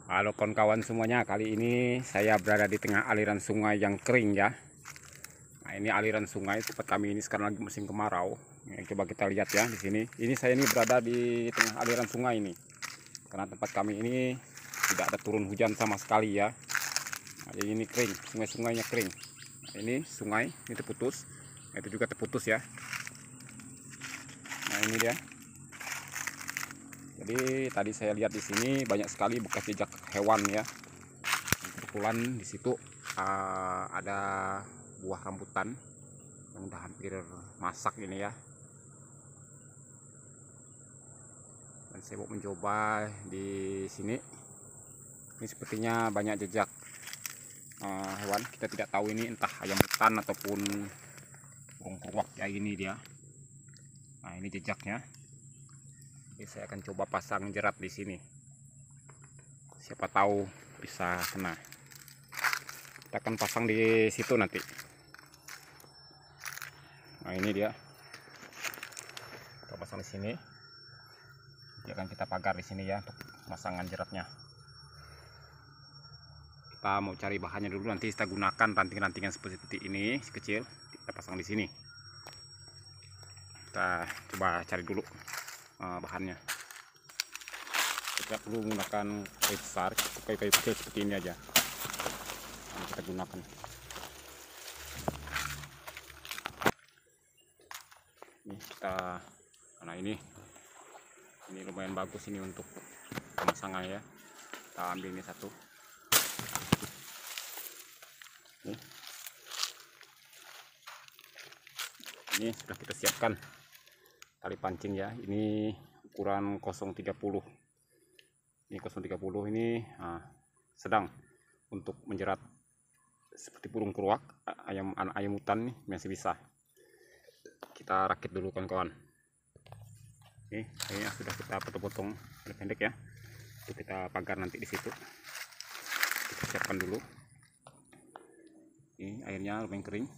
Halo kawan-kawan semuanya, kali ini saya berada di tengah aliran sungai yang kering ya. Nah, ini aliran sungai tempat kami ini sekarang lagi musim kemarau. Nah, coba kita lihat ya di sini. Ini saya ini berada di tengah aliran sungai ini. Karena tempat kami ini tidak ada turun hujan sama sekali ya. Nah, jadi ini kering, sungai-sungainya kering. Nah, ini sungai ini terputus. Nah, itu juga terputus ya. Nah, ini dia. Jadi tadi saya lihat di sini banyak sekali bekas jejak hewan ya. Kebetulan di situ ada buah rambutan yang udah hampir masak ini ya. Dan saya mau mencoba di sini. Ini sepertinya banyak jejak hewan. Kita tidak tahu ini entah ayam hutan ataupun burung keruak ya, ini dia. Nah, ini jejaknya. Jadi saya akan coba pasang jerat di sini. Siapa tahu bisa kena. Kita akan pasang di situ nanti. Nah, ini dia. Kita pasang di sini. Nanti akan kita pagar di sini ya untuk pemasangan jeratnya. Kita mau cari bahannya dulu, nanti kita gunakan ranting-rantingan seperti ini kecil. Kita pasang di sini. Kita coba cari dulu bahannya. Kita perlu menggunakan kayu besar, kayu kecil seperti ini aja. Nah, kita gunakan. Ini kita, nah ini lumayan bagus ini untuk pemasangan ya. Kita ambil ini satu. Ini sudah kita siapkan tali pancing ya. Ini ukuran 030. Ini 030 ini sedang untuk menjerat seperti burung keruak, ayam hutan nih masih bisa. Kita rakit dulu kawan-kawan. Ini sudah kita potong-potong pendek-pendek ya. Itu kita pagar nanti di situ. Kita siapkan dulu. Ini airnya lumayan kering.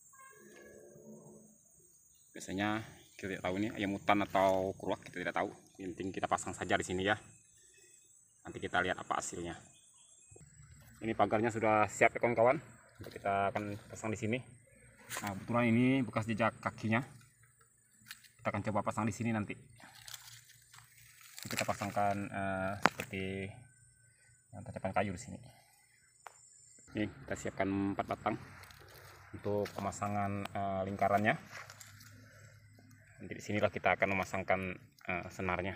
Biasanya kita tidak tahu ini ayam hutan atau keruak, kita tidak tahu. Yang penting kita pasang saja di sini ya. Nanti kita lihat apa hasilnya. Ini pagarnya sudah siap ya kawan-kawan. Kita akan pasang di sini. Nah, kebetulan ini bekas jejak kakinya. Kita akan coba pasang di sini nanti. Kita pasangkan seperti tacapan kayu di sini. Ini kita siapkan 4 batang untuk pemasangan lingkarannya. Nanti di sinilah kita akan memasangkan senarnya.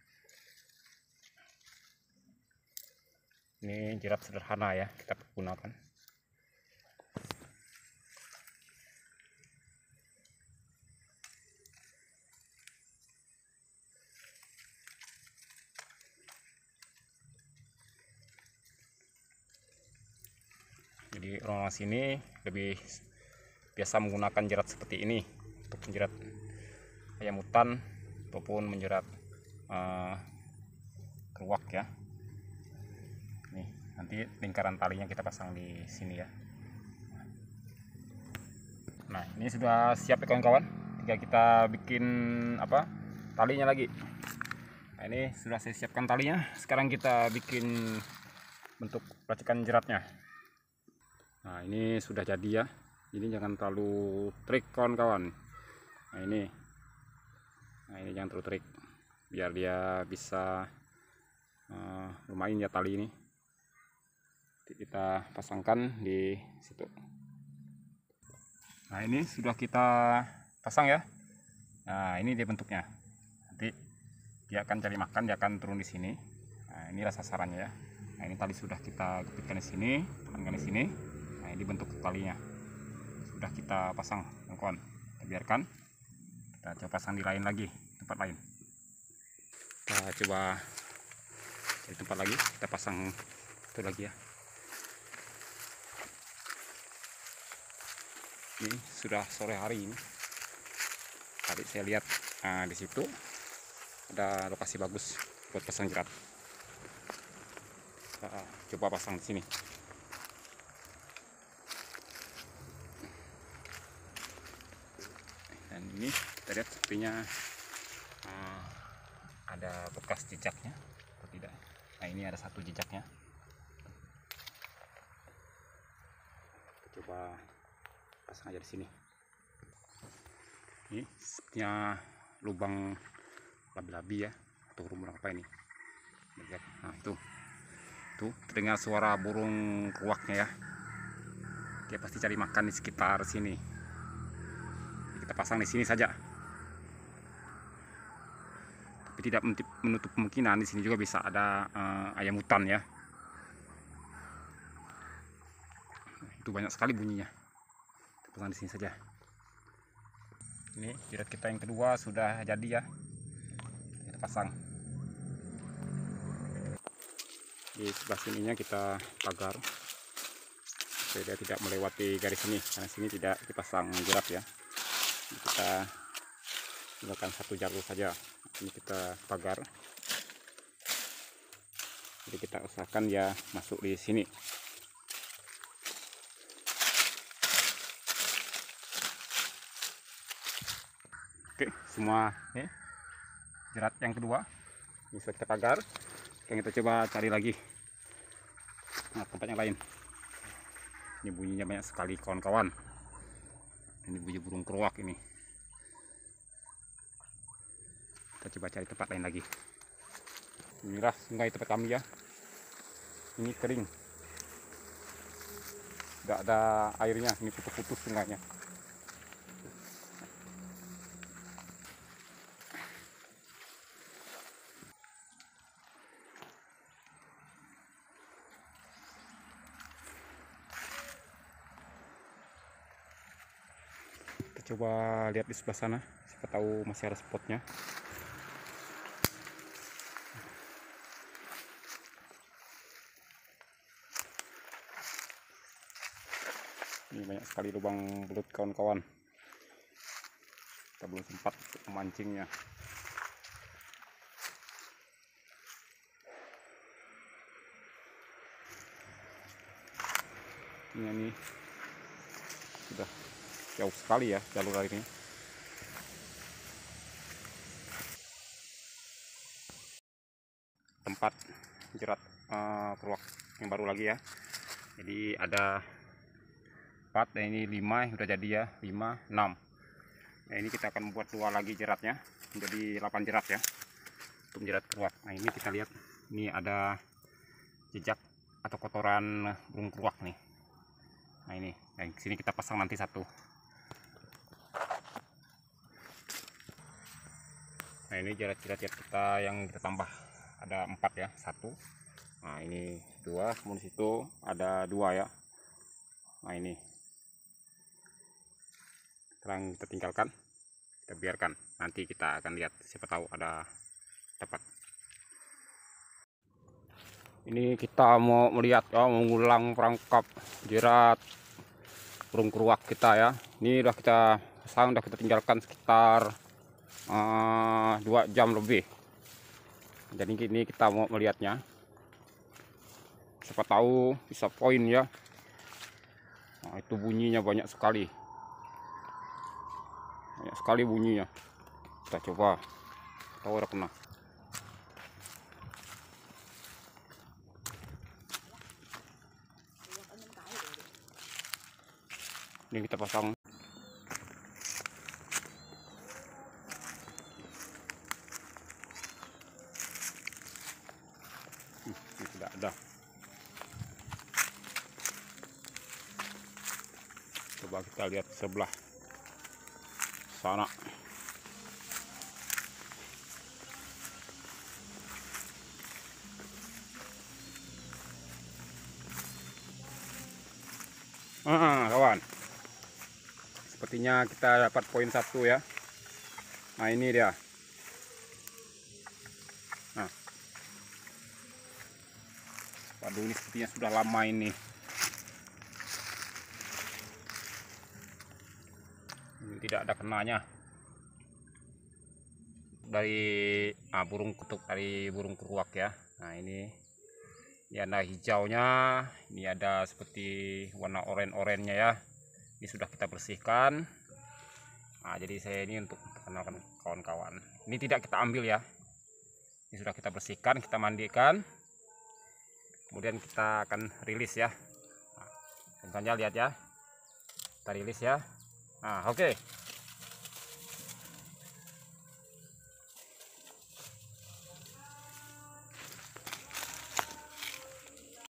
Ini jerat sederhana ya kita gunakan. Jadi orang sini lebih biasa menggunakan jerat seperti ini untuk menjerat ayam hutan ataupun menjerat keruak ya. Nih, nanti lingkaran talinya kita pasang di sini ya. Nah, ini sudah siap ya kawan-kawan. Tinggal kita bikin talinya lagi. Nah, ini sudah saya siapkan talinya. Sekarang kita bikin bentuk racikan jeratnya. Nah, ini sudah jadi ya. Ini jangan terlalu trik kawan-kawan. Nah, ini jangan terlalu trik, biar dia bisa lumayan ya tali ini. Kita pasangkan di situ. Nah, ini sudah kita pasang ya. Nah, ini dia bentuknya. Nanti dia akan cari makan, dia akan turun di sini. Nah, inilah sasarannya ya. Nah, ini tali sudah kita kepitkan di sini, tekankan di sini. Nah, ini bentuk talinya sudah kita pasang kawan-kawan. Kita biarkan. Kita coba pasang di lain lagi, tempat lain. Kita coba di tempat lagi, kita pasang itu lagi ya. Ini sudah sore hari ini. Tadi saya lihat di situ ada lokasi bagus buat pasang jerat. Kita coba pasang di sini. Dan ini kita lihat sepertinya ada bekas jejaknya atau tidak. Nah, ini ada satu jejaknya. coba pasang aja di sini. Ini sepertinya lubang labi-labi ya, atau burung apa ini. Lihat, nah itu terdengar suara burung keruaknya ya. Dia pasti cari makan di sekitar sini. Kita pasang di sini saja. Tapi tidak menutup kemungkinan di sini juga bisa ada ayam hutan ya. Itu banyak sekali bunyinya. Kita pasang di sini saja. Ini jirat kita yang kedua sudah jadi ya. Kita pasang. Di sebelah sininya kita pagar supaya dia tidak melewati garis ini, karena sini tidak dipasang jerat ya. Jadi kita gunakan satu jalur saja. Ini kita pagar, jadi kita usahakan ya masuk di sini. Oke, semua nih jerat yang kedua ini sudah kita pagar. Sekarang kita coba cari lagi tempat yang lain. Ini bunyinya banyak sekali kawan-kawan. Ini bunyi burung keruak ini. Kita coba cari tempat lain lagi. Inilah sungai tempat kami ya. Ini kering, tidak ada airnya. Ini putus-putus sungainya. Kita coba lihat di sebelah sana, siapa tahu masih ada spotnya. Ini banyak sekali lubang belut kawan-kawan. Kita belum sempat memancingnya. Ini sudah jauh sekali ya jalur air ini. Tempat jerat keruak yang baru lagi ya. Jadi ada 4 dan ini 5 yang udah jadi ya, 5, 6. Nah ini kita akan buat 2 lagi jeratnya, menjadi 8 jerat ya untuk jerat keruak. Nah ini kita lihat, ini ada jejak atau kotoran burung keruak nih. Nah ini, nah, sini kita pasang nanti satu. Nah ini jerat-jerat kita yang kita tambah ada 4 ya, 1. Nah ini 2, kemudian situ ada 2 ya. Nah ini sekarang kita tinggalkan, kita biarkan, nanti kita akan lihat, siapa tahu ada dapat. Ini kita mau melihat ya, mengulang perangkap jerat burung keruak kita ya. Ini udah kita pasang, udah kita tinggalkan sekitar 2 jam lebih. Jadi ini kita mau melihatnya, siapa tahu bisa poin ya. Nah, itu bunyinya banyak sekali. Banyak sekali bunyinya. Kita coba, tahu ada kena. Ini kita pasang. Ini tidak ada. Coba kita lihat sebelah sana. Kawan, sepertinya kita dapat poin 1 ya. Nah ini dia. Nah, waduh, ini sepertinya sudah lama ini. Ini tidak ada kenanya dari burung kutuk, dari burung keruak ya. Nah ini ada hijaunya, ini ada seperti warna oranye-oranye ya. Ini sudah kita bersihkan. Nah jadi saya ini untuk perkenalkan kawan-kawan, ini tidak kita ambil ya, ini sudah kita bersihkan, kita mandikan, kemudian kita akan rilis ya. Nah, saja lihat ya, Kita rilis ya. Nah, oke.